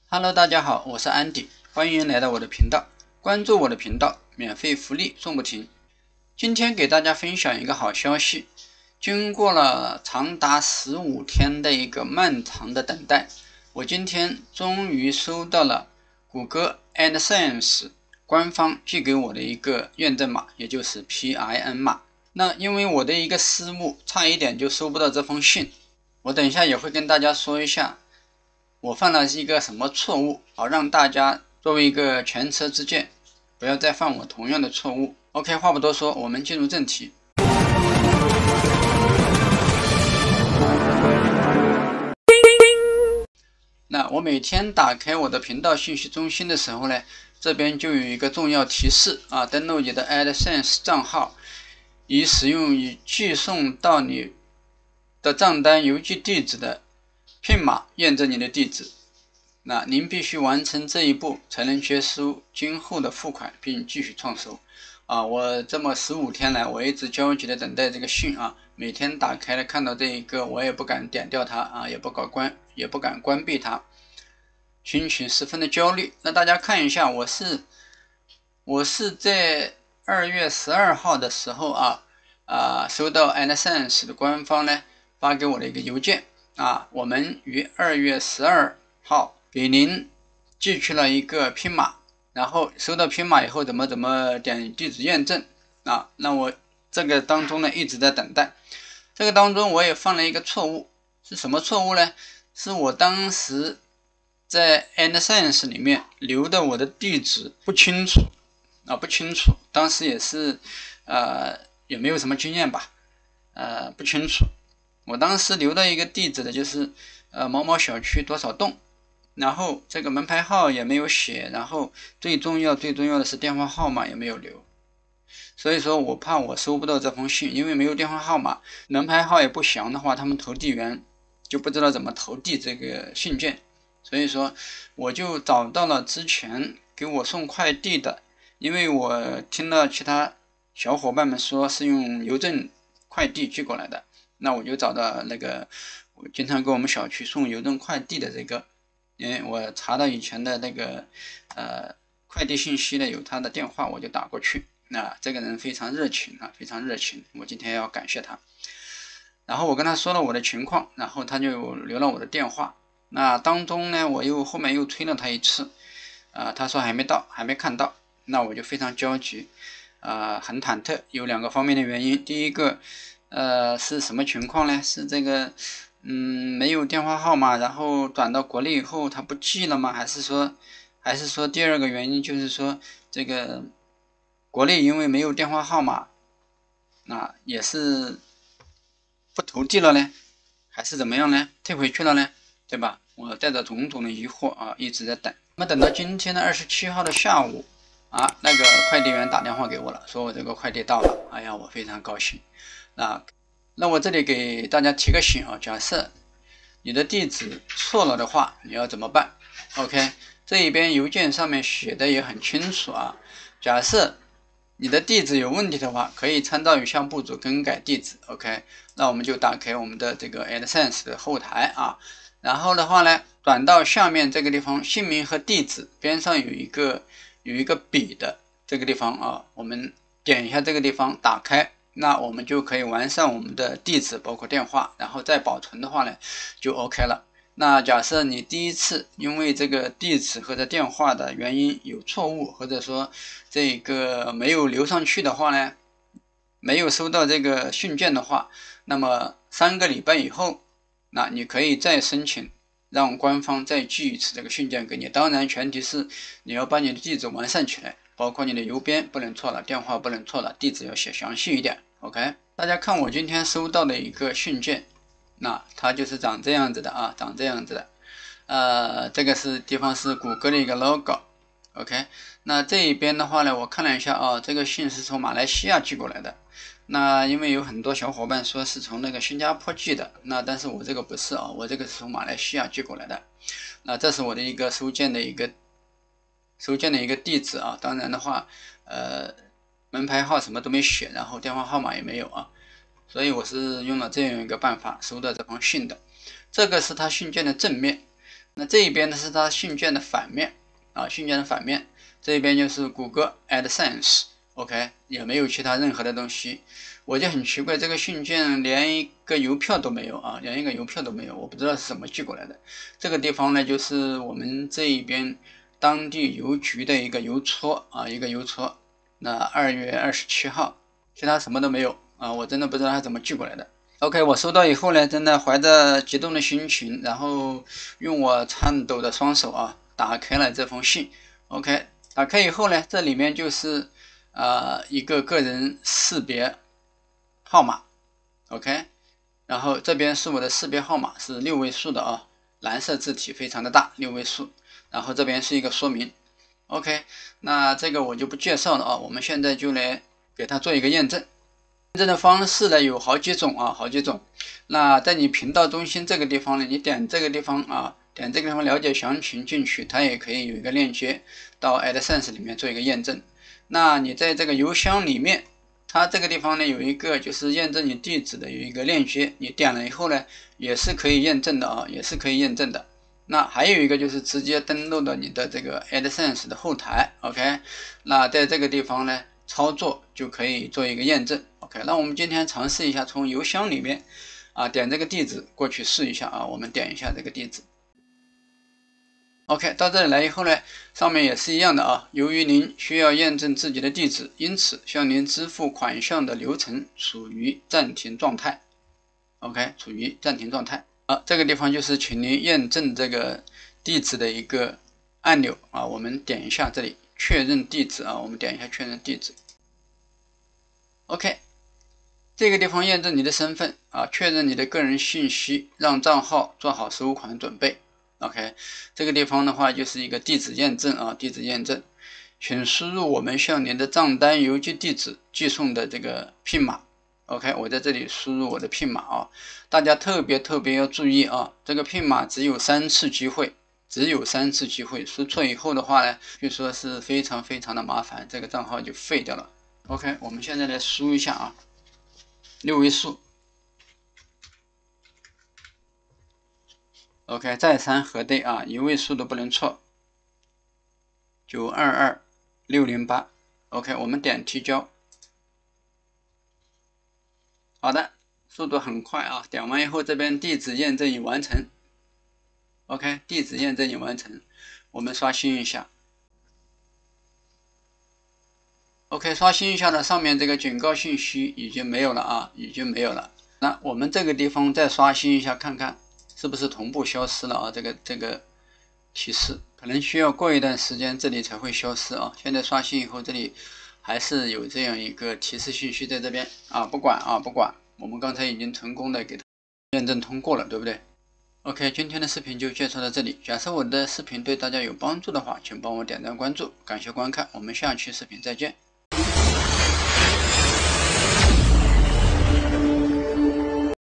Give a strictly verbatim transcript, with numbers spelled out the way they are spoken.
Hello， 大家好，我是安迪，欢迎来到我的频道，关注我的频道，免费福利送不停。今天给大家分享一个好消息，经过了长达十五天的一个漫长的等待，我今天终于收到了谷歌 AdSense 官方寄给我的一个验证码，也就是 P I N 码。那因为我的一个失误，差一点就收不到这封信，我等一下也会跟大家说一下我犯了一个什么错误，好让大家作为一个前车之鉴，不要再犯我同样的错误。OK， 话不多说，我们进入正题。那我每天打开我的频道信息中心的时候呢，这边就有一个重要提示啊，登录你的 AdSense 账号，以使用已寄送到你的账单邮寄地址的 P I N 码验证你的地址。那您必须完成这一步，才能接收今后的付款，并继续创收。啊，我这么十五天来，我一直焦急的等待这个信啊，每天打开了看到这一个，我也不敢点掉它啊，也不敢关，也不敢关闭它，心情十分的焦虑。那大家看一下，我是我是在二月十二号的时候啊啊收到 AdSense 的官方呢发给我的一个邮件啊，我们于二月十二号给您寄去了一个 P I N 码。然后收到 P I N 码以后怎么怎么点地址验证啊？那我这个当中呢一直在等待，这个当中我也犯了一个错误，是什么错误呢？是我当时在 AdSense 里面留的我的地址不清楚啊，不清楚，当时也是呃也没有什么经验吧，呃不清楚，我当时留的一个地址的就是呃某某小区多少栋。然后这个门牌号也没有写，然后最重要最重要的是电话号码也没有留，所以说我怕我收不到这封信，因为没有电话号码，门牌号也不详的话，他们投递员就不知道怎么投递这个信件，所以说我就找到了之前给我送快递的，因为我听到其他小伙伴们说是用邮政快递寄过来的，那我就找到那个我经常给我们小区送邮政快递的这个。因为我查到以前的那个呃快递信息呢，有他的电话，我就打过去。那这个人非常热情啊，非常热情，我今天要感谢他。然后我跟他说了我的情况，然后他就留了我的电话。那当中呢，我又后面又催了他一次，啊、呃，他说还没到，还没看到，那我就非常焦急，啊、呃，很忐忑。有两个方面的原因，第一个，呃，是什么情况呢？是这个。嗯，没有电话号码，然后转到国内以后，他不寄了吗？还是说，还是说第二个原因就是说，这个国内因为没有电话号码，那也是不投递了呢？还是怎么样呢？退回去了呢？对吧？我带着种种的疑惑啊，一直在等。那么等到今天的二十七号的下午啊，那个快递员打电话给我了，说我这个快递到了。哎呀，我非常高兴。那。那我这里给大家提个醒啊，假设你的地址错了的话，你要怎么办 ？OK， 这一边邮件上面写的也很清楚啊。假设你的地址有问题的话，可以参照以下步骤更改地址。OK， 那我们就打开我们的这个 AdSense 的后台啊，然后的话呢，转到下面这个地方，姓名和地址边上有一个有一个笔的这个地方啊，我们点一下这个地方，打开。那我们就可以完善我们的地址，包括电话，然后再保存的话呢，就 OK 了。那假设你第一次因为这个地址或者电话的原因有错误，或者说这个没有留上去的话呢，没有收到这个信件的话，那么三个礼拜以后，那你可以再申请让官方再寄一次这个信件给你。当然，前提是你要把你的地址完善起来。包括你的邮编不能错了，电话不能错了，地址要写详细一点 ，OK？ 大家看我今天收到的一个信件，那它就是长这样子的啊，长这样子的。呃，这个是地方是谷歌的一个 logo，OK？ 那这一边的话呢，我看了一下啊，这个信是从马来西亚寄过来的。那因为有很多小伙伴说是从那个新加坡寄的，那但是我这个不是啊，我这个是从马来西亚寄过来的。那这是我的一个收件的一个。收件的一个地址啊，当然的话，呃，门牌号什么都没写，然后电话号码也没有啊，所以我是用了这样一个办法收到这封信的。这个是他信件的正面。 那这一边呢是它信件的反面啊，信件的反面，这一边就是谷歌 AdSense。OK， 也没有其他任何的东西，我就很奇怪，这个信件连一个邮票都没有啊，连一个邮票都没有，我不知道是怎么寄过来的。这个地方呢，就是我们这一边当地邮局的一个邮戳啊，一个邮戳。那二月二十七号，其他什么都没有啊，我真的不知道它怎么寄过来的。OK， 我收到以后呢，真的怀着激动的心情，然后用我颤抖的双手啊，打开了这封信。OK， 打开以后呢，这里面就是。呃，一个个人识别号码 ，OK， 然后这边是我的识别号码，是六位数的啊，蓝色字体非常的大，六位数。然后这边是一个说明 ，OK， 那这个我就不介绍了啊，我们现在就来给它做一个验证。验证的方式呢有好几种啊，好几种。那在你频道中心这个地方呢，你点这个地方啊，点这个地方了解详情进去，它也可以有一个链接到 AdSense 里面做一个验证。那你在这个邮箱里面，它这个地方呢有一个就是验证你地址的有一个链接，你点了以后呢也是可以验证的啊，也是可以验证的。那还有一个就是直接登录到你的这个 AdSense 的后台 ，OK， 那在这个地方呢操作就可以做一个验证 ，OK， 那我们今天尝试一下从邮箱里面啊点这个地址过去试一下啊，我们点一下这个地址。OK， 到这里来以后呢，上面也是一样的啊。由于您需要验证自己的地址，因此向您支付款项的流程处于暂停状态。OK， 处于暂停状态。啊，这个地方就是请您验证这个地址的一个按钮啊。我们点一下这里确认地址啊，我们点一下确认地址。OK， 这个地方验证你的身份啊，确认你的个人信息，让账号做好收款准备。OK， 这个地方的话就是一个地址验证啊，地址验证，请输入我们向您的账单邮寄地址寄送的这个 PIN 码。OK， 我在这里输入我的 PIN 码啊，大家特别特别要注意啊，这个 PIN 码只有三次机会，只有三次机会，输错以后的话呢，据说是非常非常的麻烦，这个账号就废掉了。OK， 我们现在来输一下啊，六位数。OK， 再三核对啊，一位数都不能错。九二二六零八 OK， 我们点提交。好的，速度很快啊，点完以后这边地址验证已完成。OK， 地址验证已完成，我们刷新一下。OK， 刷新一下呢，上面这个警告信息已经没有了啊，已经没有了。那我们这个地方再刷新一下，看看是不是同步消失了啊？这个这个提示可能需要过一段时间，这里才会消失啊。现在刷新以后，这里还是有这样一个提示信息在这边啊，不管啊，不管，我们刚才已经成功的给它验证通过了，对不对 ？OK， 今天的视频就介绍到这里。假设我的视频对大家有帮助的话，请帮我点赞关注，感谢观看，我们下期视频再见。